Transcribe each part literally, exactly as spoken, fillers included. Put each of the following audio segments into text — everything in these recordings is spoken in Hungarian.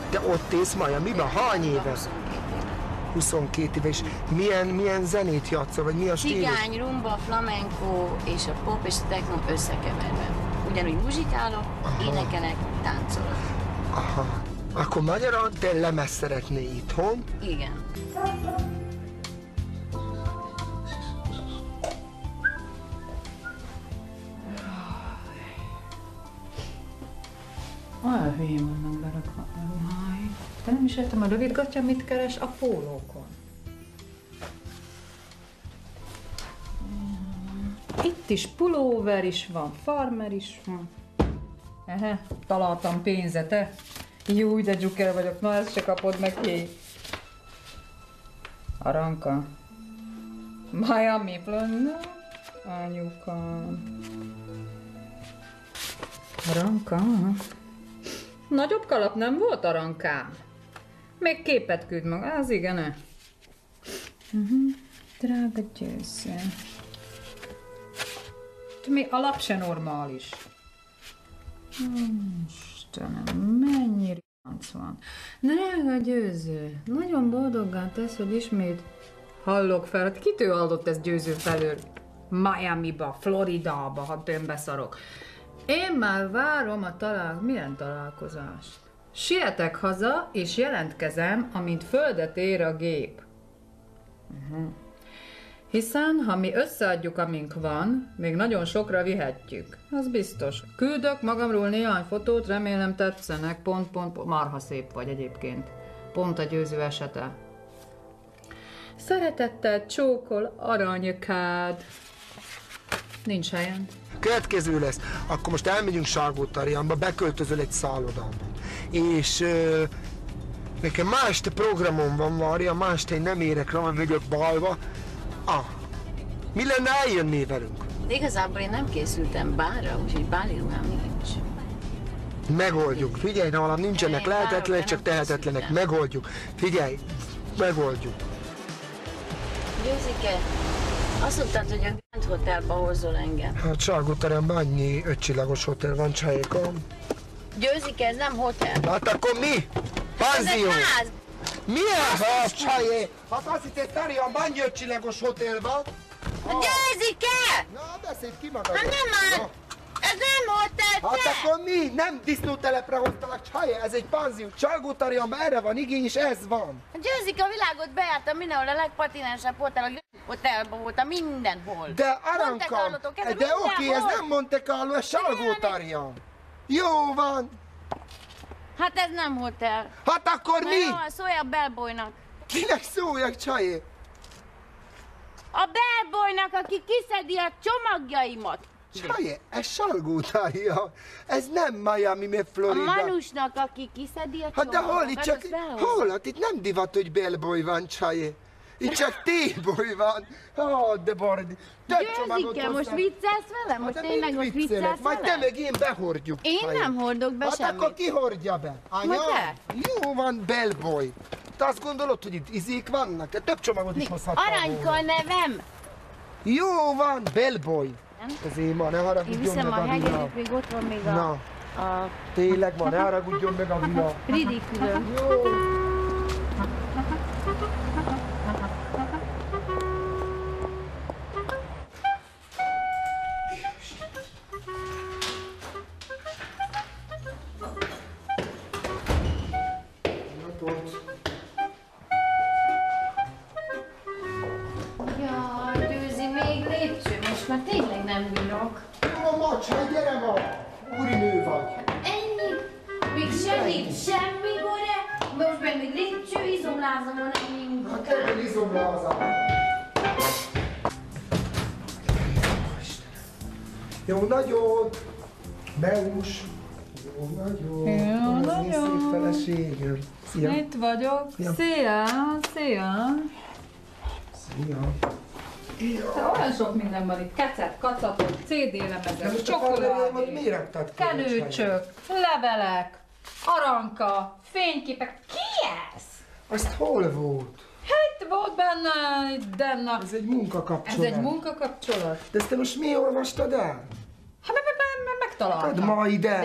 Te ott élsz Miamiban? Hány éve? huszonkét éve. És milyen, milyen zenét játszol, vagy mi a stílus? Cigány, rumba, flamenco és a pop és a techno összekeverve. Ugyanúgy muzsikálok, aha, énekelek, táncolok. Aha. Akkor magyarán te lemez szeretnél itthon? Igen. Olyan hülyén vannak berakva a ruhái. Te nem is értem, a rövidgatja mit keres a pólókon. Itt is pulóver is van, farmer is van. Ehe, találtam pénzet, te? Jó, de dzsuker vagyok, na ezt se kapod meg ki. Aranka. Miami, Plana. Anyukám. Aranka. Nagyobb kalap nem volt, Arankám? Még képet küld maga, az igen, -e? Uh-huh. Drága győző. Mi alap se normális. Istenem, mennyi ránc van. Drága győző, nagyon boldoggá tesz, hogy ismét hallok fel. Kitől hallott ez Győző felől? Miamiba, Floridába, ha tömbbe szarok. Én már várom a talál... Milyen találkozást? Sietek haza, és jelentkezem, amint földet ér a gép. Uh-huh. Hiszen, ha mi összeadjuk, amink van, még nagyon sokra vihetjük. Az biztos. Küldök magamról néhány fotót, remélem tetszenek, pont, pont, pont. Marha szép vagy egyébként. Pont a Győző esete. Szeretettel csókol aranyakád. Nincs helyen. Következő lesz, akkor most elmegyünk Salgótarjánba, beköltözöl egy szállodába. És euh, nekem ma este programom van, Mária, ma este én nem érek rá, mert vagyok balva. Ah, mi lenne, eljönné velünk? De igazából én nem készültem bárra, úgyhogy báli ruhám nincs. Megoldjuk, figyelj, nálam nincsenek lehetetlenek, csak tehetetlenek, megoldjuk. Figyelj, megoldjuk. Győzike, azt mondtad, hogy a Grand Hotelba hozol engem. Hát Salgótarjánban annyi ötcsillagos hotel van, Csajéka. Győzike, ez nem hotel. Hát akkor mi? Panzió! Ez egy ház! Milyen ház, Csajé? Hát azt hiszed, Tarjánban annyi ötcsillagos hotel van? Ah. Győzike! Na, beszélj ki magad! Hát nem már! Ez nem hotel, Hát te! akkor mi? Nem disznótelepre hoztalak, Csajé, ez egy panzió. Salgótarjánban erre van igény, és ez van. Győzike, a világot bejártam mindenhol, a legpatinensebb hotel, a Grand Hotelban voltam, mindenhol. De Aranka, de oké, ez nem Monte Carlo, ez Salgótarján. Jó van. Hát ez nem hotel. Hát akkor mi? Jó, szólj a bellboynak. Kinek szóljak, Csajé? A bellboynak, aki kiszedi a csomagjaimat. Csajé, ez Salgótarján. Ez nem Miami, mert Florida. A Manusnak, aki kiszedi a Hát de hol itt csak, hol? Hát itt nem divat, hogy bellboy van, Csajé. Itt csak T-boy van. Ó, de bardi. Győzike, most viccelsz velem? Most tényleg most viccelsz velem? Majd te meg én behordjuk. Én nem hordok be hát semmit. Hát akkor ki hordja be? Anya? te? Jó van, bellboy. Te azt gondolod, hogy itt izék vannak? Te több csomagot is hozhattál volna. Aranyka a nevem. Jó van, bellboy. Ez én ma, ne haragudjon Én viszem meg a a via. hegedűt, még ott van még a... Na, a... tényleg ma, ne haragudjon meg a via. Ridikülön. Jó. Jaj, Győzi, még lépcső, most már tényleg nem bírok. Jó, Macsaj, gyere ma! Úrinő vagy. Ennyi? Még semmi, semmi gore? Most meg még lépcső, izomlázom van ennyi. Hát ebben izomlázam. Jó, nagyon! Beús! Jó, nagyon! Jó, Az nagyon. én szép feleségem. Szia! Itt vagyok. Szia. Szia, szia. Szia! Te olyan sok minden van itt. Kecet, kacatok, cé dé lemezek, csokoládé, miért raktad ki? kenőcsök, levelek, aranka, fényképek. Ki ez? Azt hol volt? Hát volt benne, benne. Ez egy munkakapcsolat. Ez egy munkakapcsolat? De ezt te most mi olvastad el? Hát me, me, me, megtaláltam. Hát ma ide! De ilyet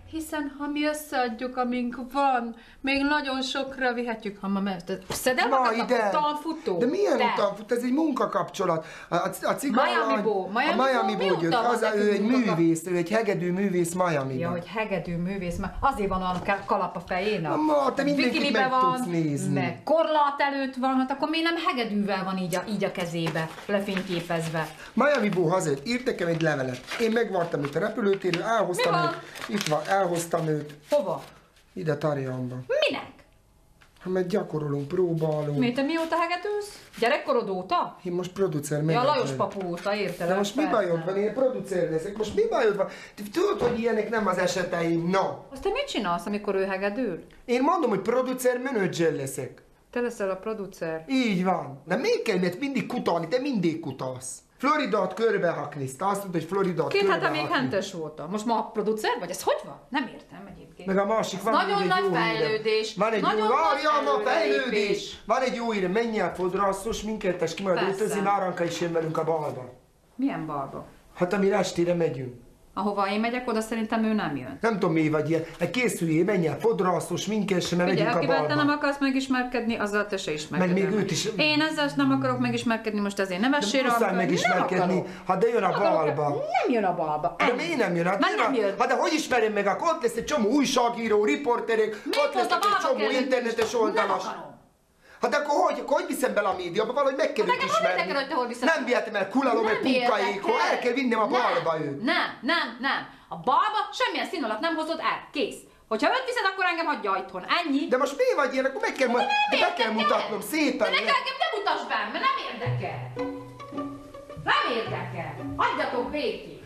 Hiszen ha mi összeadjuk, amink van, még nagyon sokra vihetjük. Ha ma mert szedem Ma magad, ide! utanfutó? De milyen Te. utanfutó? Ez egy munkakapcsolat. A, a, a cigánylány... Miami-ból. A Miami-ból Miami-ból jött. mióta Az, van ő egy nekünk munkakap- művész, ő egy hegedű művész Miami-ban. Ja, hogy hegedű művész, mert azért van olyan ka- kalap a fején. Na, ma, te mindenkit bikinibe meg van, tudsz nézni. meg korlát előtt van, hát akkor miért nem hegedűvel van így a, így a kezébe, lefényképezve? Miami-ból hazajött, írt nekem egy levelet. Én megvartam itt a repülőtérről, elhoztam Mi van? őt. Itt van, elhoztam őt. Hova? Ide Tarjamba. Minek? Ha meg gyakorolunk, próbálunk. Mi, te mióta hegedűsz? Gyerekkorod óta? Én most producer Ja, menedzser. Lajos papu óta, értelem. De most mi bajod van? Én producer leszek. Most mi bajod van? Te tudod, hogy ilyenek nem az eseteim, no. Azt te mit csinálsz, amikor ő hegedül? Én mondom, hogy producer menedzser leszek. Te leszel a producer. Így van. De még kell, mert mindig kutalni, te mindig kutalsz. Floridát körbeháknisz. Te azt mondod, hogy Floridát Két hete még körbeháknisz. hentes voltam. Most ma producer vagy? Ez hogy van? Nem értem egyébként. Meg a másik, van Nagyon még egy nagy jó hírem. fejlődés. Van egy Nagyon jó, nagy várjál, ma fejlődés. fejlődés. Van egy jó hírem, menj el fodrászos, minket ki majd Persze. öltözni, Náranka is jön velünk a balba. Milyen balba? Hát amire estére megyünk. Ahova én megyek, oda szerintem ő nem jön. Nem tudom mi vagy ilyen. Egy készüljé, menj el fodrászos, minkes, mert Ugye, megyünk a akivel te nem balba. akarsz megismerkedni, azzal te se ismerkedni. Meg még őt is- Én ezzel nem akarok megismerkedni, most ezért nem De essél muszáj megismerkedni. Hát de jön a balba. Nem jön a balba. De miért nem jön? Hát Már jön nem a- jön. Hát de hogy ismerem meg? Akkor ott lesz egy csomó újságíró, riporterek, Miért ott pont lesz a egy balba csomó kell internetes jönni? oldalas. Nem akarom. Hát akkor hogy, akkor hogy viszem bele a médiába? Valahogy meg kell Hát őt nekem hol ismerni. érdekel, hogy te hol viszed? Nem vihetem el kulalom, meg Nem punkaékhoz, érdekel. el kell vinnem a Nem, balba őt. Nem, nem, nem. A balba semmilyen szín alatt nem hozod el. Kész. Hogyha őt viszed, akkor engem hagyja itthon. Ennyi. De most mi vagy ilyen? Akkor meg kell, mu- de be kell érdekel. mutatnom szépen. De nekem engem ne mutasd be, mert nem érdekel. Nem érdekel. Hagyjatok békén.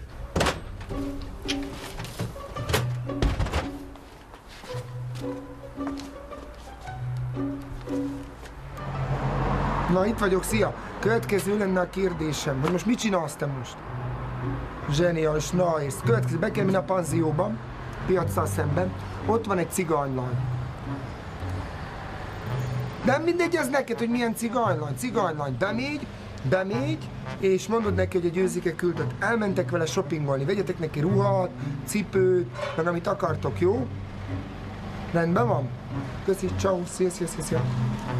Na itt vagyok, szia! Következő lenne a kérdésem, hogy most mit csinálsz te most? Zseniális, nice. Következő, be kell menni a panzióba, piaccal szemben. Ott van egy cigánylány. Nem mindegy ez neked, hogy milyen cigánylány. Cigánylány bemegy, bemegy, és mondod neki, hogy a győzike küldött. Elmentek vele shoppingolni, vegyetek neki ruhát, cipőt, meg amit akartok, jó? Rendben van? Köszi, ciao, szia, szia, szia, szia.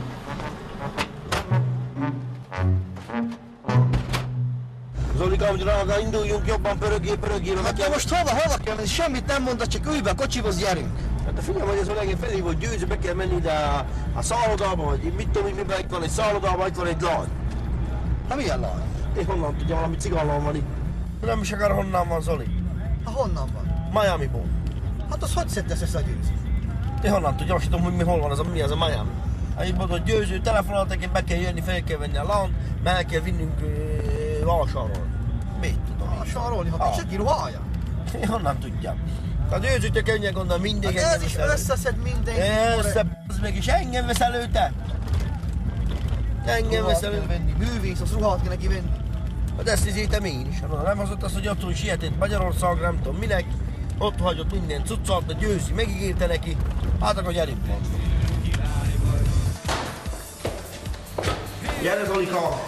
Zolikám, drága, induljunk jobban, pörögjél, pörögjél. Hát te most hova, hova kell menni? Semmit nem mondasz, csak ülj be a kocsihoz, gyerünk! Hát de figyelj, hogy ez a legény felé, hogy Győző, be kell menni ide a, a szállodába, vagy mit tudom, miben itt van egy szállodába, itt van egy lány. Hát milyen lány? Én honnan tudja, valami cigánlán van itt. Nem is akar, honnan van Zoli. Hát honnan van? Miami-ból. Hát az hogy szedtesz össze a Győző? Én honnan tudja, azt tudom, hogy mi hol van ez a, mi ez a Miami. Hát így mondod, Győző, telefonáltak, hogy be kell jönni, fel kell venni a lányt, mert el kell vinnünk uh, vásárolni. Mit tudom én. Vásárolni, Ah. ha senki ruhája. Én honnan tudjam. A Győzőtől könnyen gondolom, mindig Hát ez is összeszed mindenki. Össze, b***z meg, és engem veszel őte? Engem Ruhát veszel kell őte? venni, művész, az ruhát kell neki venni. Hát ezt izéltem én is. Hát nem hozott azt, hogy otthon sietett Magyarország, nem tudom minek. Ott hagyott minden cuccalt, a Győzi megígérte neki. Hát akkor gyerünk van. Gyere Zolika!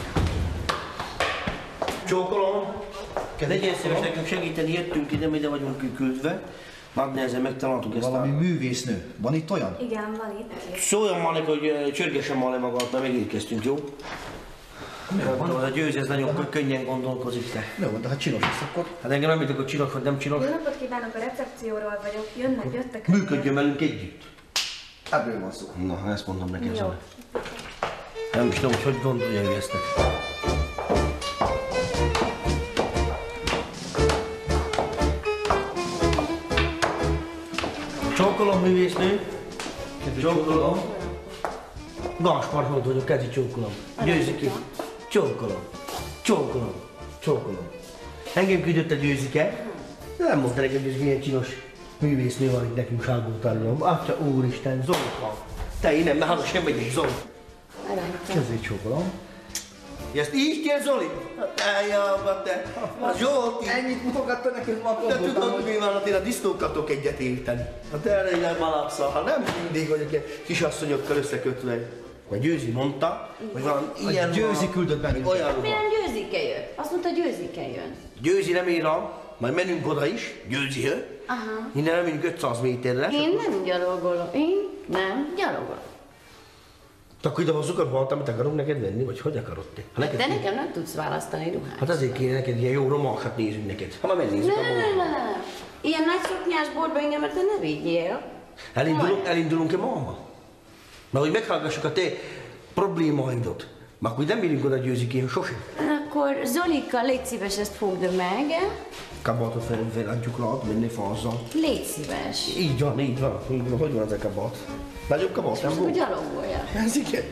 Csókolom! Legyen szíves nekünk segíteni, jöttünk ide, ide vagyunk küldve. Nagy nehezen megtaláltuk ezt Valami a... művésznő. Van itt olyan? Igen, van itt. Szóljon már neki, hogy ö, csörgessen már le magát, mert megérkeztünk, jó? Mondom, a Győzi ez nagyon könnyen gondolkozik te. Jó, de hát csinos lesz akkor. Hát engem nem értek, hogy csinálok, vagy nem Jó csinálok. napot kívánok, a recepcióról vagyok. Jönnek, jöttek. Működjön velünk együtt. Ebből van szó. Na, ezt mondom neked, Jó. Zoli. Nem is tudom, hogy hogy gondolja ő ezt. Csókolom, művésznő. Csókolom. Gáspár Zsolt vagyok, kezi csókolom. Győzike. Csókolom. Csókolom. Csókolom. Engem küldött a Győzike. Nem mondta nekem, hogy ez milyen csinos művésznő van itt nekünk Salgótarján. Atya úristen, Zolika. Te én nem, ne haza sem megyek, Zoli. Kezét csókolom. Ezt így kell, Zoli? Eljárva te. A Zsolti. Ennyit mutogatta nekünk ma De tudod, mi van, hát én a disznókatok egyet érteni. Hát erre nem malapszal, ha nem mindig vagyok ilyen kisasszonyokkal összekötve. Vagy Győzi mondta, hogy van ilyen Győzi ruha, küldött bennünket. olyan ruha. Milyen Győzike jön? Azt mondta, Győzike jön. Győzi nem ír rám, majd menünk oda is, Győzihez. Aha. Innen elmegyünk ötszáz méterre. Én nem gyalogolok. Én nem gyalogolok. Akkor ide hozzuk a ruhát, amit akarunk neked venni, vagy hogy akarod te? Ha neked De ki- nekem nem tudsz választani ruhát. Hát azért kéne neked ilyen jó romákat nézünk neked. Ha már Ne, megnézzük ne, a ne, boltba. ne, ne. Ilyen nagy szoknyás boltba engem, mert te ne vigyél. Elindulunk, elindulunk-e máma? Mert hogy meghallgassuk a te problémáidat. Mert akkor nem bírunk oda Győzikéhez sosem. Akkor Zolika, légy szíves, ezt fogd meg. Kabátot fel, feladjuk rád, menni fazzal. Légy szíves. Így van, így van, így van. Hogy van ez a kabát? Nagyobb kabát, nem Most akkor volt? gyalogolja. Ez igen.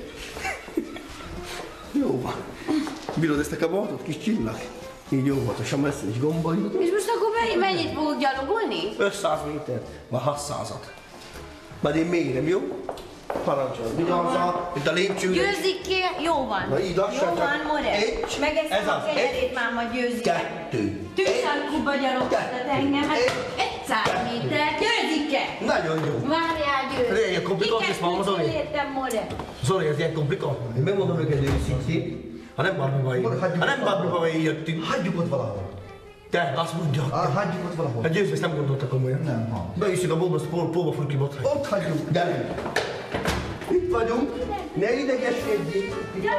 Jó van. Bírod ezt a kabátot, kis csillag? Így jó volt, és a messze is gombaid. És most akkor mennyi- mennyit fogok gyalogolni? ötszáz méter, vagy hatszázat. Majd én mérem, jó? Parancsolj, vigyázzál, mint a lépcsőre. Győzik ki, jó van. Na így lassan Jó csak. van, more. Egy, Meg ezt ez a az, kenyerét egy, már majd győzik. Kettő. Tűzszalkuba gyalogoltat engem, hát száz méter. Győzik-e? Nagyon jó. Várjál, De győzik. ilyen komplikált lesz, máma, Zoli? Értem, more. Zoli, ez ilyen komplikált. Én megmondom neked őszintén, ha nem Barbie-ba ha nem Barbie-ba jöttünk. Hagyjuk ott valahol. Te, azt mondja. Ah, hagyjuk ott valahol. Hát Győző, ezt nem gondolta komolyan. Nem, ha. Beüsszük a boltba, azt pól, póba fog kibotni. Ott hagyjuk. Gyerünk! Itt vagyunk, ne idegeskedjél!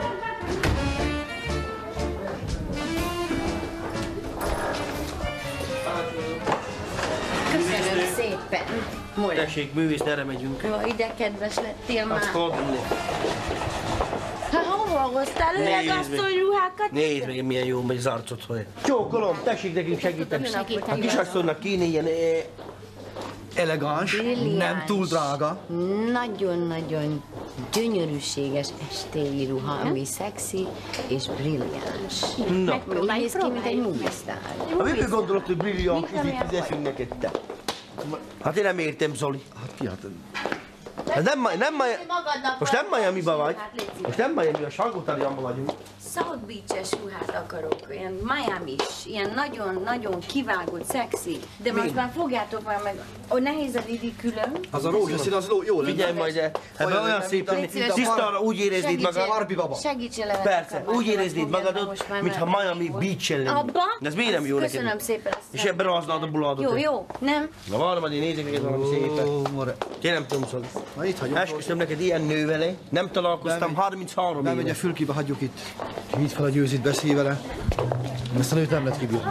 Köszönöm szépen. More. Tessék, művész, erre megyünk. Jó, ide kedves lettél már. Hát hadd ülj. Hát hova hoztál öregasszony ruhákat? Nézd meg, milyen jó megy az arcot, hogy. Csókolom, tessék nekünk segíteni. Segíteni A kisasszonynak kéne ilyen eh, Elegáns, Brilliáns. nem túl drága. Nagyon-nagyon gyönyörűséges estéi ruha, ami szexi és brilliáns. Na. Úgy néz ki, mint egy moviesztár. Ha miből gondolod, hogy brilliáns Mit nem ízét ilyen fizessünk neked te? Hát én nem értem, Zoli. Hát ki, hát... Ez nem, Ma- nem, Ma- Magadnak most nem Miami-ba vagy. Hát légy szíves. Most nem Miami-ba, Salgótarjánban vagyunk. South Beach-es ruhát akarok, ilyen Miami-s, ilyen nagyon-nagyon kivágott, szexi. De most már fogjátok már meg, hogy nehéz a Didi külön. Az a rózsaszín, az jó lenne. Figyelj majd, de ebben Olyan, olyan mint szép a- lenni. mint a Tisztára úgy éreznéd magad. Barbie baba. Segítsél el. Persze, úgy éreznéd magadot, mintha Miami Beach-en lennél. Abba? De ez miért nem jó neked? Köszönöm szépen. ezt És ebben ráználod a buládot. Jó, jó, nem? Na várj, majd én nézek neked valami szépet. Ó, more. Én nem tudom szólni. Na itt hagyjuk. Esküszöm neked ilyen nővele, nem találkoztam Nem, harminchárom Nem megy a éve. fülkibe, hagyjuk itt. Vidd fel a Győzit, beszélj vele. Ezt a nőt nem lehet kibírni.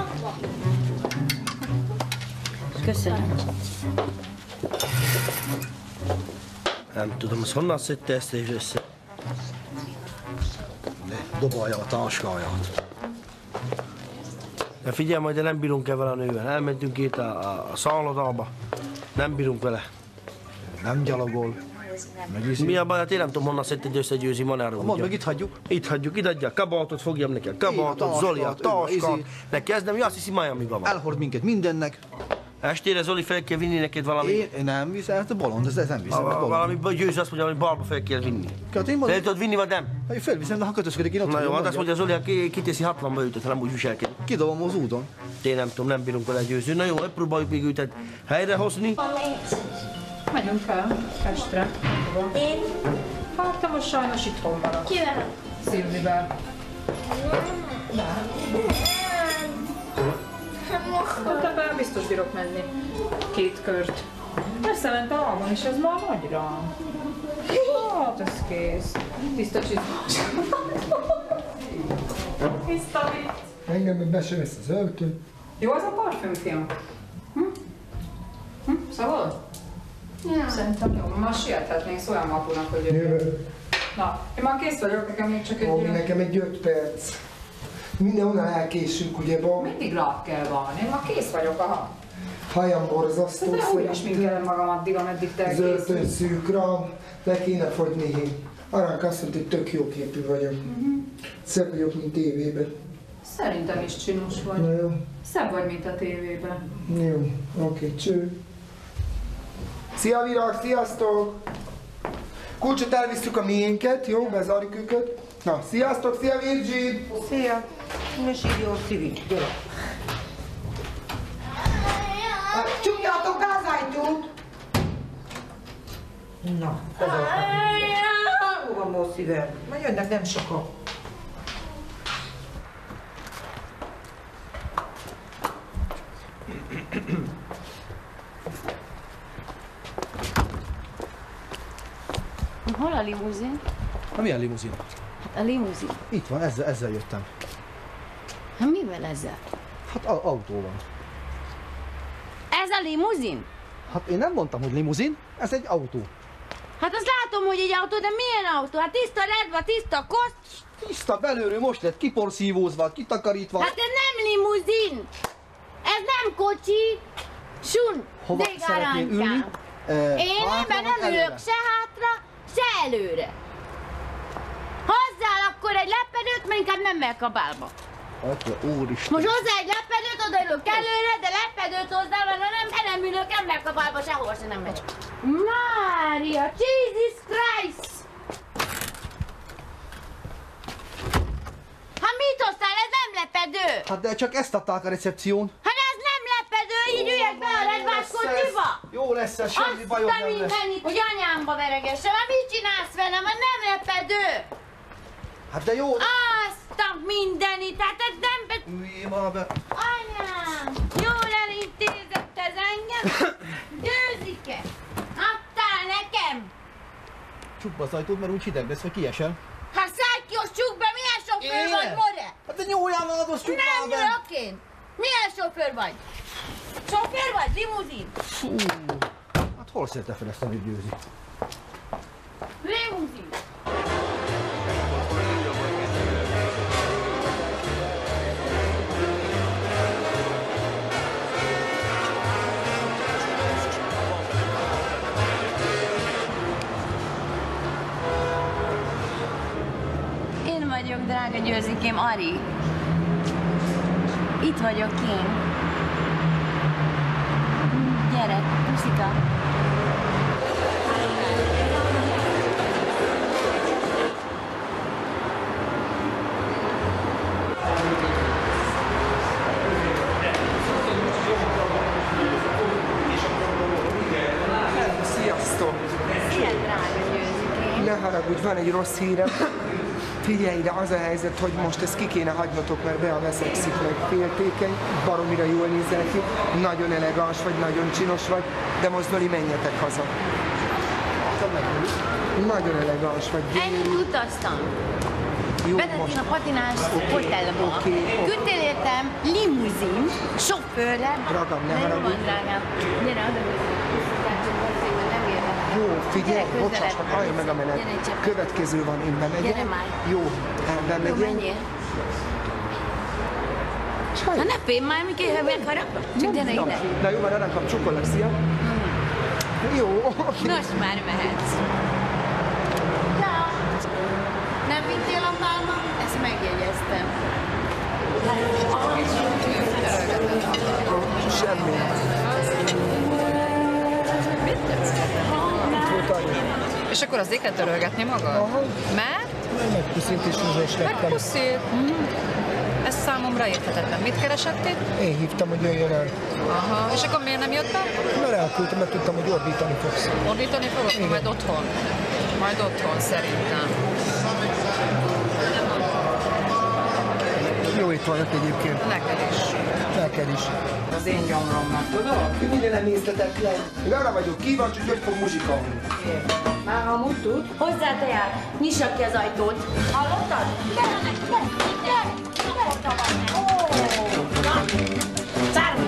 Köszönöm. Nem tudom, az honnan szedte ezt és össze. Ne, dobolja a táskáját. De figyelj majd, de nem bírunk el vele a nővel. Elmentünk itt a, a, a szállodába. Nem bírunk vele. Nem gyalogol. Megviszi. Mi a baj? Hát én nem tudom, honnan szedted össze Győzi manáról. Mondd meg, itt hagyjuk. Itt hagyjuk, itt adja, kabátot fogjam neked, kabátot, táskát, Zoli, a ő, táskát. izé. Ne kezdem, mi azt hiszi Miami-ban van. Elhord minket mindennek. Estére Zoli fel kell vinni neked valami. Én, én nem viszem, hát a bolond, ez, ez nem viszem. a, a bolond. valami Győzi azt mondja, hogy balba fel kell vinni. Hát én Fel mondom, tudod vinni, vagy nem? hogy felviszem, de ha kötözködik, én ott Na jó, vagyok, hát azt mondja. mondja Zoli, ki, kiteszi hatvanba őt, ha nem úgy viselkedik. Kidobom az úton. Én nem tudom, nem bírunk vele Győzni. Na jó, próbáljuk még őt helyrehozni. Megyünk el Pestre. Én Hát te most sajnos itthon maradsz. kivel? Szilvivel. Hát ebben biztos bírok menni. Két kört. Persze ment a almon, és ez már nagyra. Hát ez kész. Tiszta csizmás. Tiszta vicc. Engem meg be se vesz az öltő. Jó az a parfümfilm? Hm? Hm? Szabad? Ja. Szerintem jó. Már siethetnénk, szóljam apunak, hogy jöjjön. Jövő. Na, én már kész vagyok, nekem még csak egy Ó, ilyen... nekem egy öt perc. Mindenhonnan elkésünk, ugye, ba? Mindig rá kell van, én már kész vagyok, aha. Hajam borzasztó, De úgy is minkelem magam addig, ameddig te az öltön készülsz. szűk rám, le kéne fogyni. Aránk azt mondta, hogy tök jó képű vagyok. Szebb vagyok, mint tévében. Szerintem is csinos vagy. Na jó, Szebb vagy, mint a tévében. jó, oké, cső. Szia Virág, sziasztok! Kulcsot elvisztük a miénket, jó? Bezárjuk őket. Na, sziasztok, szia Virgin! Szia! Ne sírj, jó szívi, gyere! Csukjátok be az ajtót! Na, bezártam. Hol van most szívem? Majd jönnek nem sokan. Hol a limuzin? Na milyen limuzin? Hát a limuzin. Itt van, ezzel, ezzel jöttem. Hát mivel ezzel? Hát a, autóval. Ez a limuzin? Hát én nem mondtam, hogy limuzin, ez egy autó. Hát azt látom, hogy egy autó, de milyen autó? Hát tiszta ledva, tiszta kosz. Tiszta belőről, most lett kiporszívózva, kitakarítva. Hát ez nem limuzin! Ez nem kocsi! Sun! Hova szeretnél ülni? E, Én ebben nem ülök se hátra, se előre. Hozzál akkor egy lepedőt, mert inkább nem megyek a bálba. Atya, úristen. Most hozzá egy lepedőt, odaülök előre, de lepedőt hozzá, mert ha nem, nem ülök, nem megyek a bálba, sehol se nem megyek. Mária, Jesus Christ! Hát mit hoztál? Ez nem lepedő! Hát de csak ezt adták a recepción. Hát ez nem lepedő, így üljek be a redvás kocsiba! Jó lesz ez, semmi bajod Azt a nem lesz. mindenit, hogy anyámba veregessem, hát mit csinálsz velem, hát nem lepedő! Hát de jó. Azt a mindenit, hát ez nem... Üljél már be. Anyám, jól elintézett ez engem? Győzike, adtál nekem? Csukd be az ajtót, mert úgy hideg lesz, hogy kiesel. Hát szállj ki, azt csukd be, milyen sofőr Én? vagy, more? Hát de nyúljál már, az csukd Nem már be. nyúlok én! Milyen sofőr vagy? Sofőr vagy? Limuzin? Fú. Hát hol szedte fel ezt a Győzi? Limuzin! Én vagyok, drága Győzikém, Ari. Itt vagyok én. Gyere, puszika. Sziasztok! Szia, drága Győzikém. Ne haragudj, van egy rossz hírem. Figyelj ide, az a helyzet, hogy most ezt ki kéne hagynotok, mert Bea veszekszik meg, féltékeny, baromira jól nézel ki, nagyon elegáns vagy, nagyon csinos vagy, de most Zoli, menjetek haza. Nagyon elegáns vagy, Ennyit utaztam. jó Vezetni most. a patinás hotelba. oké, oké. Küldtél értem limuzin, sofőrrel. Ragam, ne De jó haragudj. van, drágám. Gyere, oda nem érdekel. Jó, figyelj, Gyere közelebb. bocsáss, meg állj meg a menet. Gyere egy cseppet. Következő van, én bemegyek. Gyere már. Jó, Jó, bemegyek. menjél. Csaj. Ha ne félj már, mikor megharapnak. Csak gyere ide. Na jó, már arra kapcsukolak, szia. Jó, oké. Nos, már mehetsz. Ciao. Nem vittél a pálma? Ezt megjegyeztem. Semmi. Itt volt annyi. És akkor az éket törölgetni magad? Aha. Mert? Megpuszít és rúzsos lettem. Megpuszít. Ez számomra érthetetlen. Mit keresett itt? Én hívtam, hogy jöjjön el. Aha. És akkor miért nem jött be? Mert elküldtem, mert tudtam, hogy ordítani fogsz. Ordítani fogok? Majd otthon. Majd otthon szerintem. Jó, itt vannak egyébként. Neked is. Neked is. Az én gyomromnak, tudod? Minden nem észletetlen. Én arra vagyok kíváncsi, hogy hogy fog muzsikálni. Már amúgy tud. Hozzá teját, nyissa ki az ajtót. Hallottad? Gyere, gyere, gyere, gyere. Ó, na. Zárj!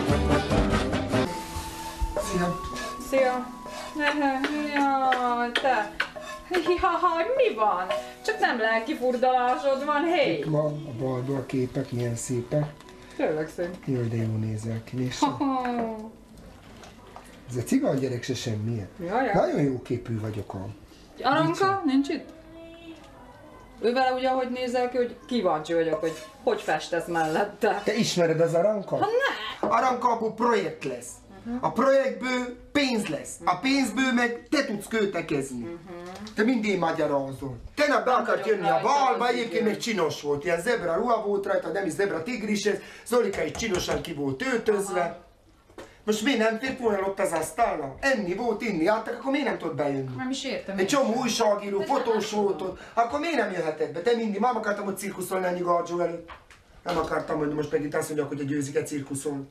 Szia. Szia! Jaj, te! Jaj, mi van? Csak nem lelki furdalásod van, hé! Ma a baldó a képek milyen szépek. Tényleg szép. Jaj, de jó nézel ki. Nézd. Ez a cigány gyerek se semmilyen. Jaj, jaj. Nagyon jó képű vagyok ám. Aranka, nincs itt? Ő vele ugye, ahogy nézel ki, hogy kíváncsi vagyok, hogy hogy festesz mellette. Te ismered az Aranka? Ha ne! Aranka abból projekt lesz. A projektből pénz lesz. A pénzből meg te tudsz költekezni. Te mindig magyarázol. Tegnap be akart jönni a balba, egyébként meg csinos volt. Ilyen zebra ruha volt rajta, nem is zebra tigris ez. Zolika is csinosan ki volt öltözve. Most miért nem fért volna ott az asztalra? Enni volt, inni adtak, akkor miért nem tudott bejönni? Nem is értem. Egy csomó újságíró, fotós volt ott, akkor miért nem jöhetett be? Te mindig, már akartam, hogy cirkuszolni ennyi Gargyó előtt. Nem akartam, hogy most meg itt azt mondják, hogy a Győzike cirkuszol.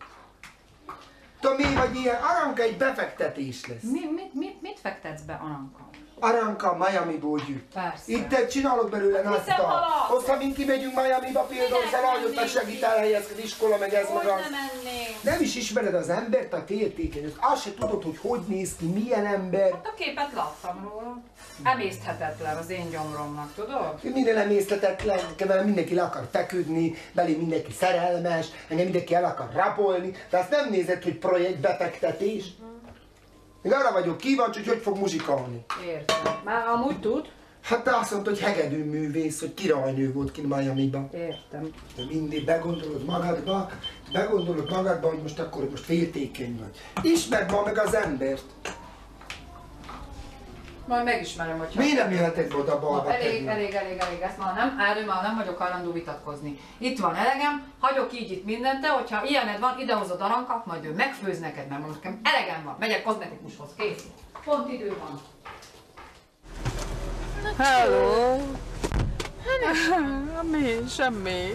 Tudom, mi vagy ilyen? Aranka egy befektetés lesz. Mi, mit, mit, mit fektetsz be, Aranka? Aranka, Miami-ból gyűjt. Persze. Itt csinálok belőle nagy hiszem, sztár. halad. Azt, ha mint kimegyünk Miami-ba például, Szerágyot meg segít elhelyezkedni, iskola meg ez meg az. nem mennénk. Nem is ismered az embert, a féltékeny, azt se tudod, hogy hogy néz ki, milyen ember. Hát a képet láttam róla. Emészthetetlen az én gyomromnak, tudod? Minden emésztetetlen, vele mindenki le akar feküdni, belé mindenki szerelmes, engem mindenki el akar rapolni, de azt nem nézed, hogy projektbefektetés. Még arra vagyok kíváncsi, hogy hogy fog muzsikálni. Értem. Már amúgy tud? Hát te azt mondta, hogy hegedű művész, hogy királynő volt kint Miami-ba. Értem. De mindig begondolod magadba, begondolod magadba, hogy most akkor most féltékeny vagy. Ismerd ma meg az embert. Majd megismerem, hogyha... Miért nem jöhetek be oda balba? Na, elég, elég, elég, elég, ezt már nem, erről már nem vagyok hajlandó vitatkozni. Itt van elegem, hagyok így itt mindent, hogyha ilyened van, idehozod Arankát, majd ő megfőz neked, mert most nekem elegem van, megyek kozmetikushoz, kész. Pont idő van. Hello! Mi? Semmi.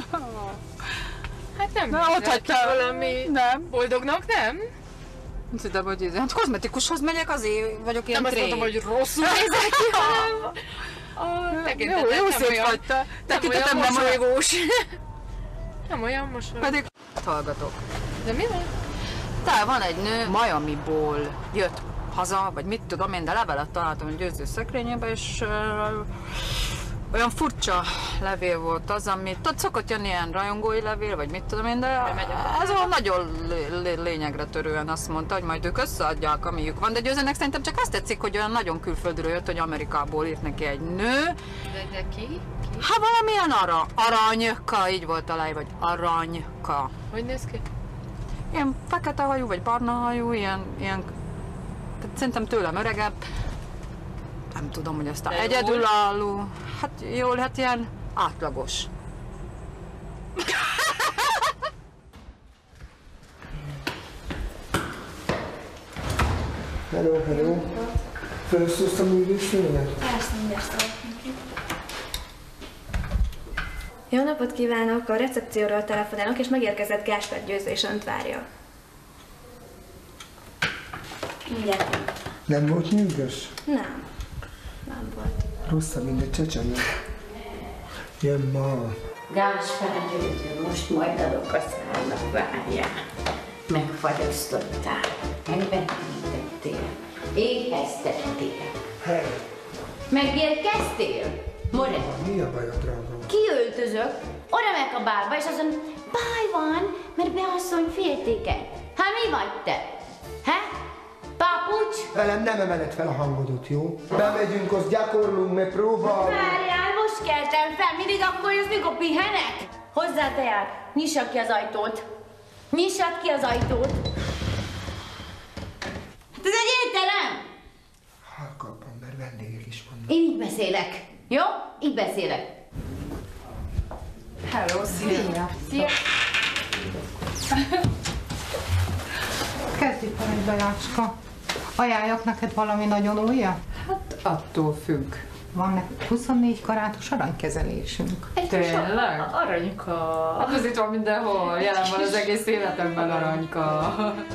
Hát nem. Na, ott hagytál valami. Nem. Boldognak, nem? Nincs ide, hogy ez. Hát kozmetikushoz megyek, azért vagyok ilyen nem tré. Nem azt mondtam, hogy rosszul nézek ki, hanem... A tekintetem jó, jó nem szép olyan, vagy te. Tekintetem nem olyan mosolygós. Nem olyan mosolygós. Pedig hallgatok. De mi van? Tehát van egy nő, Miami-ból jött haza, vagy mit tudom én, de levelet találtam egy győző szekrényébe, és uh, olyan furcsa levél volt az, amit ott szokott jönni ilyen rajongói levél, vagy mit tudom én, de ez olyan nagyon lényegre törően azt mondta, hogy majd ők összeadják, amiük van, de Győzőnek szerintem csak azt tetszik, hogy olyan nagyon külföldről jött, hogy Amerikából írt neki egy nő. De, de ki? ki? Hát valamilyen ara, aranyka, így volt a levél, vagy aranyka. Hogy néz ki? Ilyen fekete hajú, vagy barna hajú, ilyen, ilyen tehát szerintem tőlem öregebb. Nem tudom, hogy aztán egyedülálló. Hát jól, hát ilyen átlagos. Hello, hello. Felszólsz a művészének? Persze, mindjárt szólok neki. Jó napot kívánok! A recepcióról telefonálok, és megérkezett Gáspár Győző, és önt várja. Mindjárt. Nem volt nyűgös? Nem. Nem volt. Rosszabb, mint egy csecsemő. Jön ma. Gáspár Győző, most majd adok a szárnak, várjál. Megfagyasztottál, megbetegítettél, éheztettél. Hely, Megérkeztél? More, mi a baj a drágám? kiöltözök, oda meg a bárba, és azon baj van, mert beasszony féltékeny. Hát mi vagy te? He? Papucs? Velem nem emeled fel a hangodot, jó? Bemegyünk, azt gyakorlunk, meg próbálunk. Várjál, most keltem fel, mindig akkor jössz, mikor pihenek? Hozzá teát, nyissa ki az ajtót. Nyissad ki az ajtót. Hát ez egy étterem! Halkabban, mert vendégek is vannak. Én így beszélek, jó? Így beszélek. Hello, szia! Szia! Kezdjük el egy bejácska. Ajánljak neked valami nagyon újat? Hát attól függ. Van nekünk huszonnégy karátos aranykezelésünk. Tényleg? Aranyka. Hát az itt van mindenhol, jelen van az egész életemben aranyka.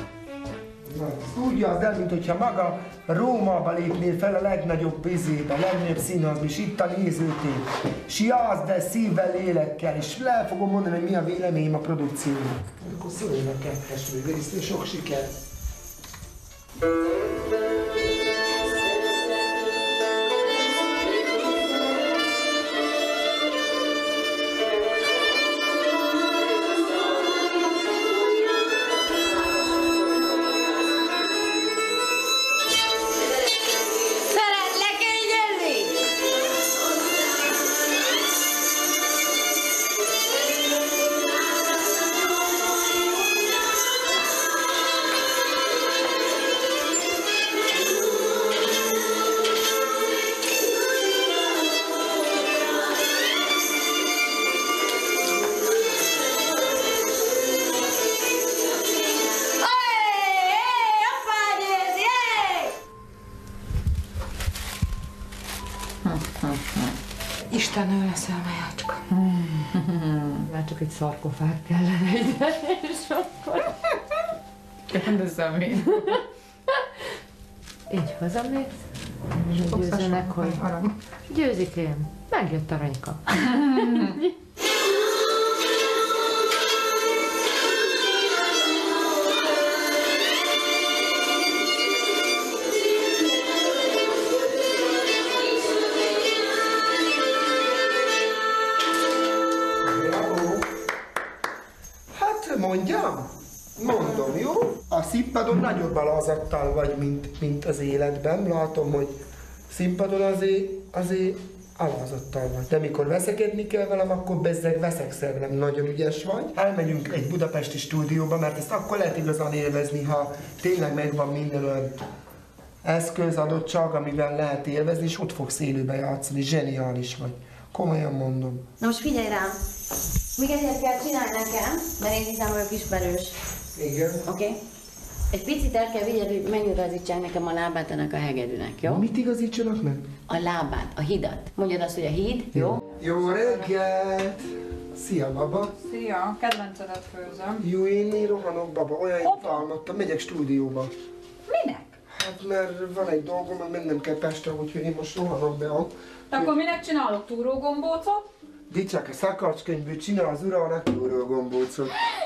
Úgy az el, mint hogyha maga Rómába lépnél fel a legnagyobb vizébe, a legnagyobb színházba, és itt a nézőtér. Siász, de szívvel, lélekkel, és le fogom mondani, hogy mi a véleményem a produkciónak. Akkor szóljon a kettes művész, és sok siker! Szeretlek égyelni! Istennő leszel, Majácska. Már csak egy szarkofág kellene ide, és akkor... Kérdezem én. Így hazamész, Győzőnek, hogy Győzikém, megjött Aranyka. Hát mondjam, mondom, jó? A színpadon nagyobb alázattal vagy, mint, mint az életben. Látom, hogy színpadon azért, azért alázattal vagy. De mikor veszekedni kell velem, akkor bezzeg veszekszel velem, nagyon ügyes vagy. Elmegyünk egy budapesti stúdióba, mert ezt akkor lehet igazán élvezni, ha tényleg megvan minden olyan eszköz, adottság, amivel lehet élvezni, és ott fogsz élőben játszani. Zseniális vagy. Komolyan mondom. Na most figyelj rám, még egyet kell csinálni nekem, mert én hiszem vagyok ismerős. Igen. Oké? Okay? Egy picit el kell vigyed, hogy megigazítsák nekem a lábát ennek a hegedűnek, jó? Mit igazítsanak meg? A lábát, a hidat. Mondjad azt, hogy a híd, jó? Jó reggelt! Szia, baba! Szia, kedvencedet főzöm. Jó, én rohanok, baba, olyan jól álmodtam, megyek stúdióba. Minek? Hát mert van egy dolgom, hogy mennem kell Pestre, úgyhogy én most rohanok be. De akkor minek csinálok túrógombócot? Dicsák, a szakácskönyvből csinál az urának túrógombócot.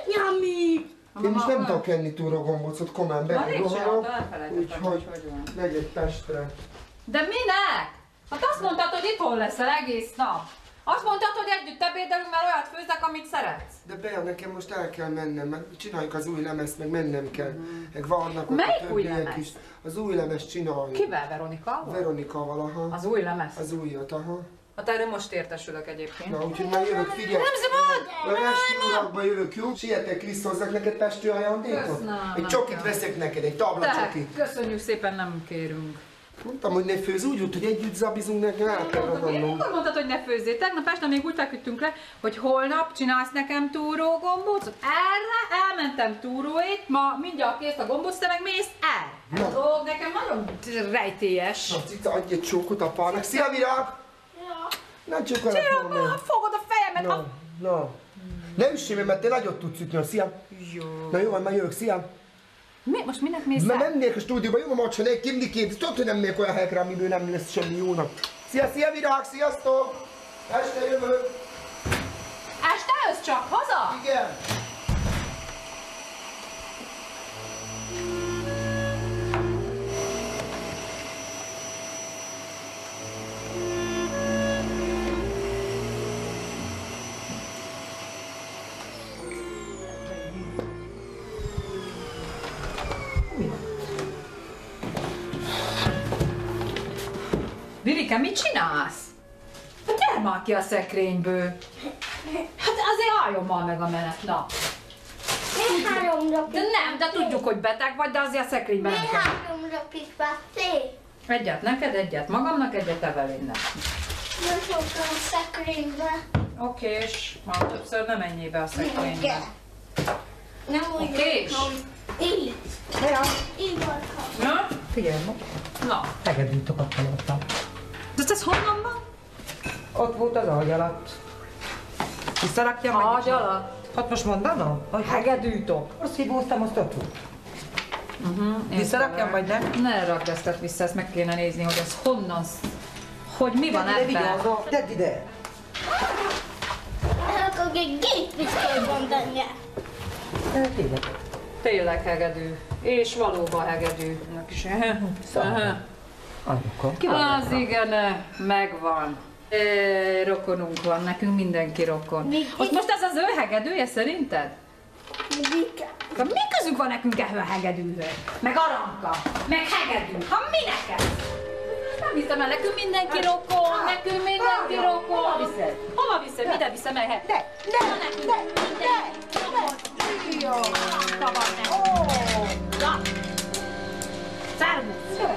Nyami! Én most nem tudok enni túrógombócot, komán be rohanok, úgyhogy hogy van. megyek Pestre. De minek? Hát azt mondtad, hogy itthon leszel egész nap. Azt mondtad, hogy együtt ebédelünk, mert olyat főzek, amit szeretsz. De Bea, nekem most el kell mennem, mert csináljuk az új lemezt, meg mennem kell. Meg vannak ott Melyik a új többiek lemez? is. Az új lemezt csináljuk. Kivel, Veronikával? Veronikával, aha. Az új lemez. Az újat, aha. Hát erről most értesülök egyébként. Na, úgyhogy már jövök, figyelj! Nem szabad! A resti urakba jövök, jó? Sietek, Krisz, hozzak neked Pestről ajándékot? Köszönöm, Egy nem csokit kell. veszek neked, egy tablacsokit. De, köszönjük szépen, nem kérünk. Mondtam, hogy ne főz, úgy volt, hogy együtt zabizunk, nekem el kell Én rohannom. mikor mondtad, hogy ne főzzél? Tegnap este még úgy feküdtünk le, hogy holnap csinálsz nekem túrógombócot. Erre elmentem túróét, ma mindjárt kész a gombóc, te meg mész el. Ez a dolog nekem nagyon rejtélyes. Na, cica, adj egy csókot apának. Szia, Virág! Nem csókolok, Csirapba, mondom. fogod a fejemet. Na, na. Ne üssél, mert te nagyot tudsz ütni, szia. Jó. Na jó, van, már jövök, szia. Mi? Most minek mész Mert el? mennék a stúdióba, jó, ma csak egy kimnikét, tudod, hogy nem megyek olyan helyekre, amiből nem lesz semmi jónak. Szia, szia, Virág, sziasztok! Este jövök. Este jössz csak haza? Igen. Virike, mit csinálsz? Hát gyere már ki a szekrényből. Hát azért álljon már meg a menet, na. Miért három napig? De nem, de tudjuk, hogy beteg vagy, de azért a szekrényben nem Miért kell. három napig vettél? Egyet neked, egyet magamnak, egyet Evelinnek. Nem fogtam a szekrénybe. Oké, és már többször nem menjél be a szekrénybe. Igen. Nem úgy Okés. voltam. Így. Hea! Így voltam. Na? Figyelj, ma Na. hegedűtokat találtam. De ez honnan van? Ott volt az ágy alatt. Visszarakjam meg? Ágy alatt? Hát most mondanom? Hogy Hegedűtok. Azt hívóztam, azt ott volt. Uh-huh, Visszarakjam, vagy nem? Ne rakd ezt ezt vissza, ezt meg kéne nézni, hogy ez honnan, sz- hogy mi van Tedd ide, ebben. vigyázz, tedd ide! Akkor egy géppisztoly van benne. Tényleg. Tényleg hegedű. És valóban hegedű. Ennek is. Aha. Anyuka, ki van? Az igen, megvan. E, rokonunk van, nekünk mindenki rokon. Mi- Most, most ez az ő hegedűje szerinted? Mika. Ha mi közünk van nekünk ehhez a hegedűhöz? Meg aranka, meg hegedű. Ha minek ez? Nem hiszem el, nekünk mindenki rokon, nekünk mindenki rokon. Hova viszed? Hova viszed? Mide viszem el? De, de, nekünk mindenki rokon. Jó, szabad nekünk. Na, szervusz.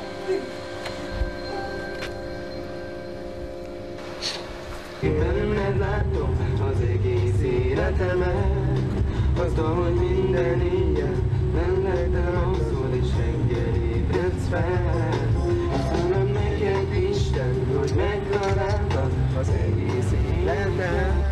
Én benned látom az egész életemet. Azzal, hogy minden éjjel mellette alszol és reggel ébredsz fel. Köszönöm neked Isten, hogy megtaláltad az egész életet.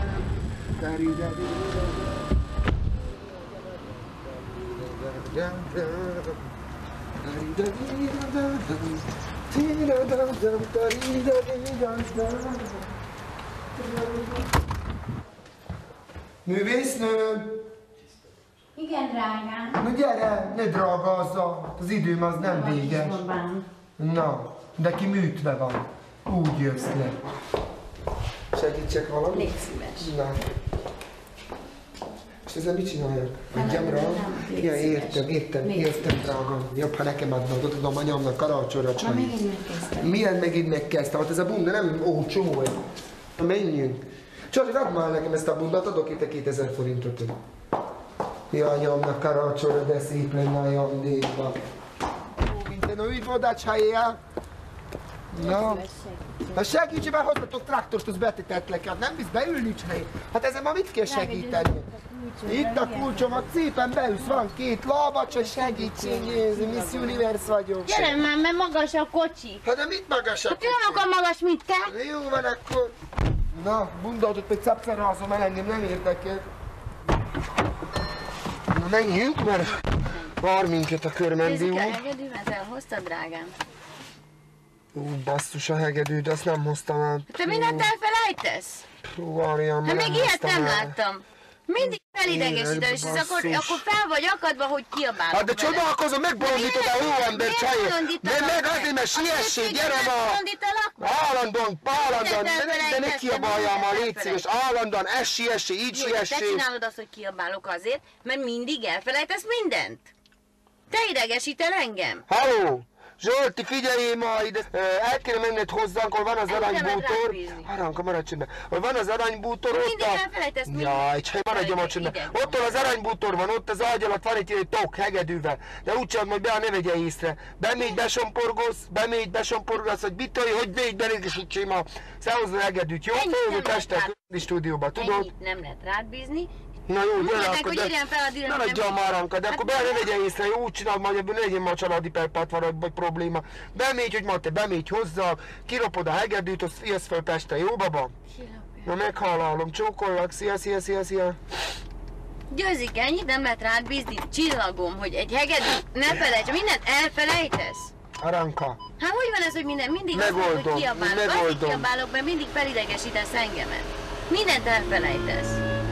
Művésznő! Igen, drágám. Na gyere, ne drágázza, az időm az nem véges. Na, de ki műtve van. Úgy jössz le. Segítsek valamit? Légy szíves. Na. És ezzel mit csináljak? Adjam rá? Ja, értem, értem, értem, drágám. Jobb, ha nekem adnod, ott tudom anyámnak karácsonyra Ma csajt. megint megkezdtem. Milyen megint megkezdtem? Hát ez a bunda nem olcsó. Na menjünk. Csajt, add már nekem ezt a bundát, adok itt kétezer forintot. Ja, anyámnak karácsonyra, de szép lenne ajándékba. Ó, minden új vodát helyjel. Na. Na segíts, mert hoztatok traktort, az betetetlek, hát nem visz beülni nincs hely. Hát ezen ma mit kell segíteni? Itt a kulcsom, a szépen beülsz, van két lába, csak segítség, Jézus, Miss Universe vagyok. Gyere már, mert magas a kocsi. Hát de mit magas a Hát olyan akar magas, mint te. Jó van akkor. Na, bundatot meg capszerházom el, engem nem érdekel. Na menjünk, mert vár minket a körmendi Nézzük, a úr. hegedűmet elhoztad, drágám? Ú, basszus a hegedűt, azt nem hoztam el. Te mindent elfelejtesz? Hú, várjam, Hát nem még ilyet hoztam nem el. láttam. Mindig felidegesíted, és ez akkor, basszus. akkor fel vagy akadva, hogy kiabálok Hát de vele. csodálkozom, megbolondítod a jó ember Miért csajét. bolondítalak De meg meg? azért, mert Azt siessé, mondtad, gyere hogy ma! bolondítalak meg? Állandóan, állandóan, de, Mindent ne- de ne elfelejtettem, kiabáljál már, légy mindent szíves, állandóan, ez siessé, így Jó, de te siessé. csinálod azt, hogy kiabálok azért, mert mindig elfelejtesz mindent. Te idegesítel engem. Halló! Zsolti, figyeljél ma ide! Ö, El kéne menned hozzánk, ahol van az El nem lehet aranybútor. rád bízni. Aranka, maradj csöndben. Ahol van az aranybútor, ott Mindig a... elfelejtesz mindent. Jaj, csak maradj már csöndben. Ide. Ott az aranybútor van, ott az ágy alatt van egy ilyen tok hegedűvel. De úgy csinálod, majd be, ne vegye észre. Bemégy, besomporgolsz, bemégy, besomporgolsz, hogy mit tudj, hogy négy berégesítsél ma. Szához a hegedűt, jó? Ennyit Fölvő nem lehet testek, rád- a stúdióba, tudod? Ennyit nem lehet rád bízni. Na jó, gyere Mondják, akkor, hogy de... írjam fel a díjat, Maradjál nem- már Aranka, de Hát akkor be ne nem. vegye észre, jó, úgy csinálod majd, ebből ne legyen ma családi perpát vagy, vagy probléma. Bemégy, hogy ma te bemégy hozzá, kiropod a hegedűt, azt jössz fel Pestre, jó baba? Na meghálálom, csókollak, szia, szia, szia, szia. Győzik, ennyit nem lehet rád bízni. Csillagom, hogy egy hegedűt ne felejts, mindent elfelejtesz. Aranka, Hát hogy van ez, hogy minden mindig azt mondod, Megoldom, hogy kiabálok? Azért megoldom. kiabálok, mert mindig felidegesítesz engemet. Mindent elfelejtesz.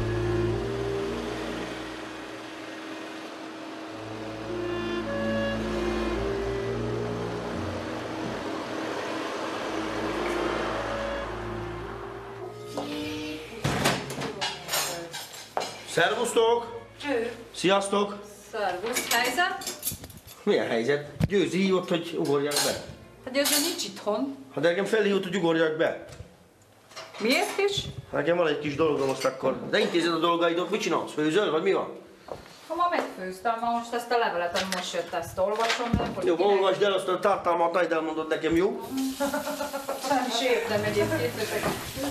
Szervusztok! Sziasztok! Szervusz, helyzet? Milyen helyzet? Győzi hívott, hogy ugorjak be. Hát Győző nincs itthon. Hát nekem felhívott, hogy ugorjak be. Miért is? Nekem van egy kis dolgom, azt akkor... De intézed a dolgaidot, mit csinálsz? Főzöl, vagy mi van? Ha ma megfőztem, ma most ezt a levelet, ami most jött, ezt olvasom meg, hogy Jó, kinek- olvasd el azt a tartalmat, majd elmondod nekem, jó? Nem is értem egyébként, ezeket.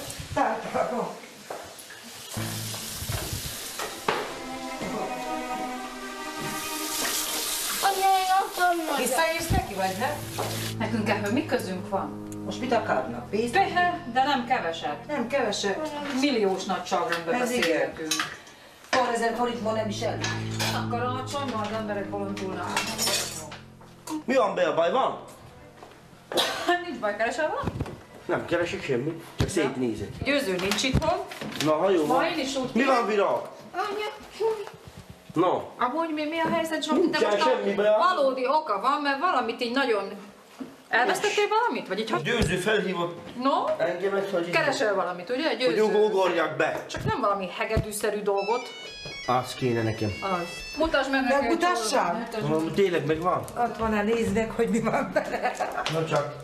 Visszaírsz neki, vagy ne? Nekünk ehhez mi közünk van? Most mit akarnak? Pénzt? Pehe, de nem keveset. Nem, kevesebb. Milliós nagyságrendben Ez igen. beszélgetünk. Pár ezer forintból nem is elég. Akkor a csonyban az emberek bolondulnak. Mi van, be a baj van? Nincs baj, keresel valamit? Nem keresek semmit, csak szétnézek. Győző nincs itthon. Na, ha jó Ma van. én is úgy Mi kérem. van, Virág? No, Amúgy mi, mi a helyzet, Zsolt? De Nincsen most a semmi baj. valódi oka van, mert valamit így nagyon... Elvesztettél valamit? Vagy így a ha... Győző felhívott No? engemet, hogy... Keresel valamit, ugye? Hogy Győző. ugorjak be. Csak nem valami hegedűszerű dolgot. Az kéne nekem. Az. Mutasd meg nekem. Megmutassam? Mutasd meg. Mondom, tényleg megvan? Ott van, nézd meg, hogy mi van bele. Na csak.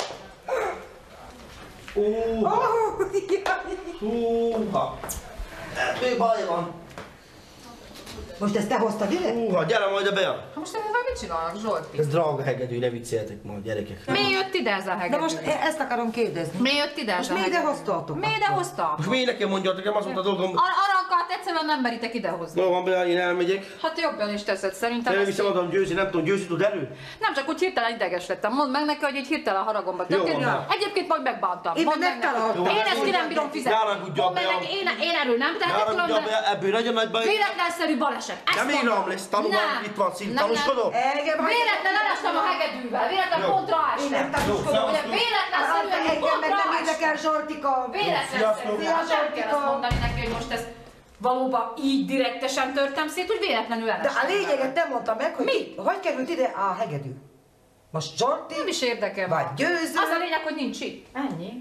Ó, Oh, jaj. húha. Mi baj van? Most ezt te hoztad ide? Húha, gyere majd a Bea. Ha most ezzel mit csinálnak, Zsolti? Ez drága hegedű, ne vicceljetek ma, gyerekek. Mi jött ide ez a hegedű? De most e- ezt akarom kérdezni. Mi jött ide ez Most a mi ide hegedű? hoztatok Mi ide hoztak? Most mi nekem mondjatok, nekem azt mondta a dolgom. Ar- arra Aranka, egyszerűen nem meritek idehozni. Jó van, Bea, én elmegyek. Hát jobban is teszed, szerintem. Nem ezt viszem így- adom Győzi, nem tudom, Győzi tud erről? Nem csak úgy hirtelen ideges lettem. Mondd meg neki, hogy így hirtelen haragomba Jó, történt. van. Egyébként majd megbántam. Én Mondd meg meg neki. megtaláltam. Én ezt ki nem bírom fizetni. Ne haragudjon, Mondd meg Bea. neki, én, én erről nem tehetek, Nálam tudom, ugye de ebből nagyon nagy baj. véletlenszerű baleset. Ezt Nem mondom. írom lesz, tanulom, Nem. itt van szív, Nem, nem. tanúskodom? Engem Véletlen elestem a hegedűvel, véletlen Jó. kontra Én ástam. nem tanúskodom. Ugye véletlenszerűen Engem meg kontra nem ástam. érdekel, Zsoltika. Véletlenszerűen. Szia, Nem kell azt Zsoltika. mondani neki, hogy most ez valóban így direktesen törtem szét, hogy véletlenül De elestem. a lényeget nem mondta meg, hogy Mi? hogy került ide a hegedű. Most Zsolti, Nem is érdekel. vagy Győző. Az a lényeg, hogy nincs itt. Ennyi.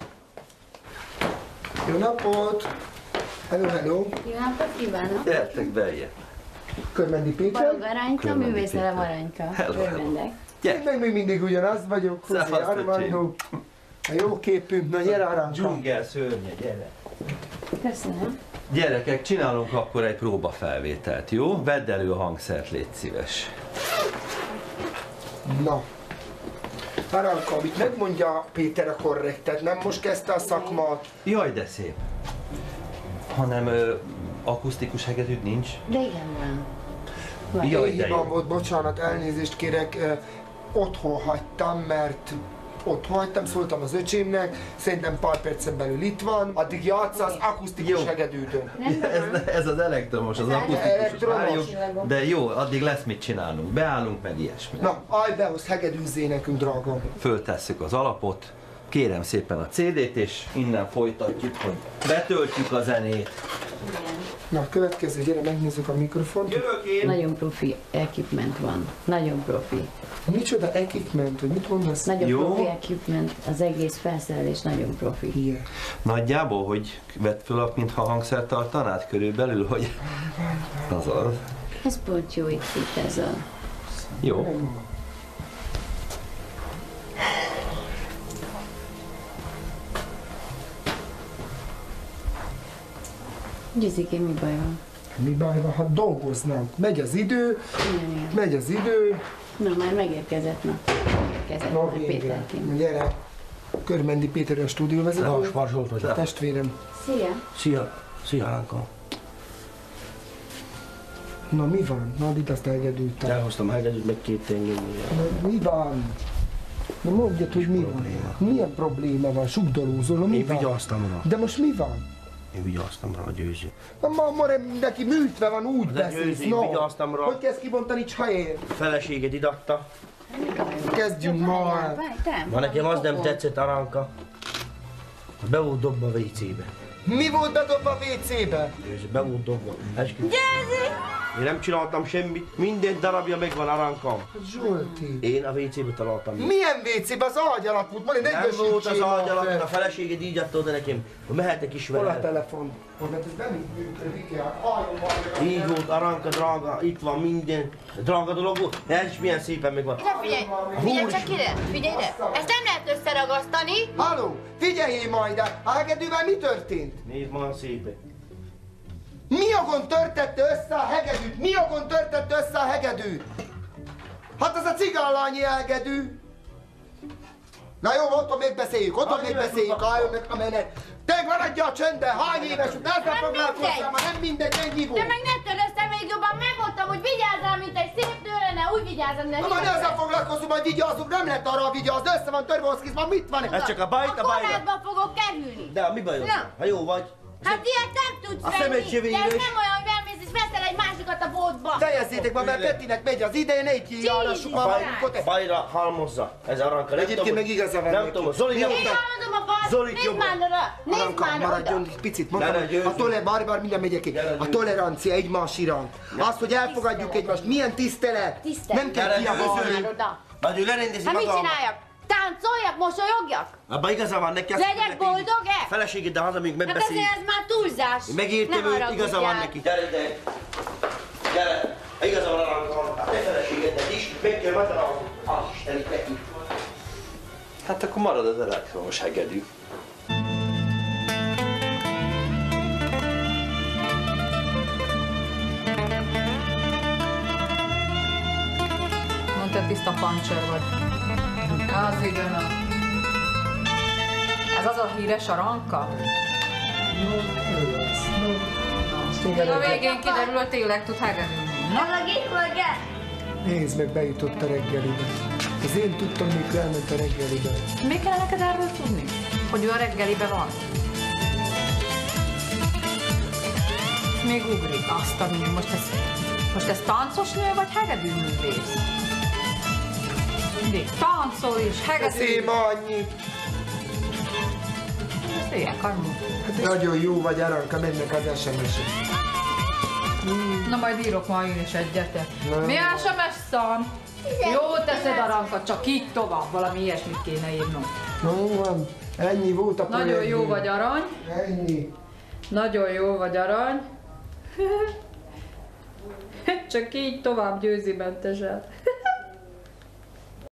Jó napot! Hello, hello! Jó napot kívánok! Gyertek beljebb. Körmendi Péter. Balog Aranyka, Körmendi művészelem Péter. Aranyka. Hello, hello. Örvendek. Én meg még mindig ugyanaz vagyok. Húzi Szevasz, Armando. A jó képünk, na gyere Aranka. Dzsungel szörnye, gyere. Köszönöm. Gyerekek, csinálunk akkor egy próbafelvételt, jó? Vedd elő a hangszert, légy szíves. Na. Aranka, amit megmondja Péter a korrektet, nem most kezdte a szakmát. Jaj, de szép. Hanem ö, akusztikus hegedűd nincs? De igen, van. Van. Én Jaj, de hibám jó. volt, bocsánat, elnézést kérek. eh, Otthon hagytam, mert otthon hagytam, szóltam az öcsémnek, szerintem pár percen belül itt van, addig játszasz akusztikus Jó. hegedűtön. Ez, ez az elektromos, az akusztikus. elektromos. Várjuk, de jó, addig lesz mit csinálnunk. Beállunk meg ilyesmi. Na, állj be, hozz hegedűzzé nekünk, drágám. Föltesszük az alapot, kérem szépen a cé dét, és innen folytatjuk, hogy betöltjük a zenét. Na, következő, gyere, megnézzük a mikrofont. Jövök én! Nagyon profi equipment van. Nagyon profi. Micsoda equipment, hogy mit mondasz? Nagyon Jó. profi equipment. Az egész felszerelés nagyon profi. Igen. Nagyjából, hogy vett föl, mintha hangszert tartanád körülbelül, hogy... Azaz. Ez pont jó itt, itt ez a... Jó. Győzikém, mi baj van? Mi baj van, hát dolgoznánk. Megy az idő, Igen, igen. megy az idő. Na, már megérkezett, na. Megérkezett Na már végre. Péterkém. Na, gyere. Körmendi Péter a stúdióvezető. Gaspar Zsolt vagyok. Testvérem. Szia! Szia, szia Aranka. Na mi van? Na, add azt elgedült. Elhoztam a hegedűt, meg két tengelyt. Na, mi van? Na mondjad, hogy mi van. Milyen probléma van? Sugdolózol, na mi Én van? vigyáztam rá. De most mi van? Én vigyáztam rá a Győzi. Na ma, ma neki műtve van, úgy De beszélsz. Győzi, No. vigyáztam rá. Hogy kezd kibontani csahér? Feleséged idatta. Kezdjünk ma el. Ma nekem az nem tetszett, Aranka. Be volt dobva a vé cébe. Mi volt bedobva a vé cébe? Győzi, be volt dobva. Győzi! Én nem csináltam semmit. Minden darabja megvan, Arankam. Zsolti. Én a vé cébe találtam. Milyen vé cébe? Az ágy alatt volt, majd Nem volt az ágy alatt, a feleséged így adta oda nekem, hogy mehetek is Hol a vele. telefon? Hogy ez nem így működik, hát halljon valamit. Így volt, Aranka, drága, itt van minden. Drága dolog volt, ez is milyen szépen megvan. Ide figyelj! Figyelj csak ide! Figyelj ide! Ezt nem lehet összeragasztani! Halló, figyeljél majd, de a hegedűvel mi történt? Nézd ma szépen. Mi jogon törtette össze a hegedűt? Mi jogon törtette össze a hegedűt? Hát az a cigánlányi hegedű. Na jó, otthon még beszéljük, otthon Hány még éves beszéljük, vagy? álljon meg a menet. Te maradj a csöndben, hány éves, ezzel Nem foglalkoztam, mindegy. már nem mindegy, ennyi De volt. meg ne törd össze még jobban, megmondtam, hogy vigyázzál, mint egy szép nő lenne, úgy vigyázzam, de Na majd ezzel foglalkozunk, majd vigyázzunk, nem lehet arra vigyázni, össze van törve, az van, mit van? Ez csak a bajt, a a bajt. korlátba fogok kerülni. De mi bajod? Na. Ha jó vagy. Hát ilyet nem tudsz A venni, szemed se de ez véres. nem olyan, hogy elmész és veszel egy másikat a boltba. Fejezzétek ma, mert Petinek megy az ideje, ne így járassuk Jesus a Baj, magunkat. bajra halmozza. Ez Aranka. Nem Egyébként tudom, meg igaza van Nem neki. tudom, Zoli nem Én elmondom a bal, Zolit nézd jobban. már oda, nézd Aranka, már maradjon oda. egy picit, Ne, ne, mondom, győzzünk. a tole, bár, bár minden megyek ki. Ne, ne, A tolerancia egymás iránt. Az, hogy elfogadjuk egymást, milyen tisztelet. Tisztelet. Nem kell Ne, ne, kiabálni. győzzünk. Már oda. Majd ő lerendezi Hát mit magam. csináljak? Táncoljak, mosolyogjak? Abba igaza van neki. azt Legyek mondják, boldog-e? Feleséged, de haza még Hát megbeszéljük. ezért ez már túlzás. Én megértem Ne őt, igaza van haragudjál. neki. Gyere ide. Gyere. Ha igaza van Aranka, a te feleségedet is, meg kell magyarázni. Az istenit neki. Hát akkor marad az elektromos hegedű. Mondta, tiszta pancser vagy. Az igen. Ez az a híres Aranka? No, ő az. No. A végén kiderül, hogy tényleg tud hegedülni. Na? Nézd meg, bejutott a reggelibe. Az én tudtam, mikor elment a reggelibe. Mi kell neked erről tudni? Hogy ő a reggelibe van? Még ugrik. Azt a mindig. Most ez, most ez táncos nő, vagy hegedűművész? Mindig táncol és hegedű. Ez éma annyi. Ez ilyen karmú. Hát nagyon jó vagy, Aranka, mennek az es em es-ek. Na majd írok ma én is egyet. Nem. Mi es em es szám? Jó teszed, Aranka, csak így tovább, valami ilyesmit kéne írnom. Jó van, ennyi volt a Nagyon projektből. jó vagy, arany. Ennyi. Nagyon jó vagy, arany. Csak így tovább győzi mentesed.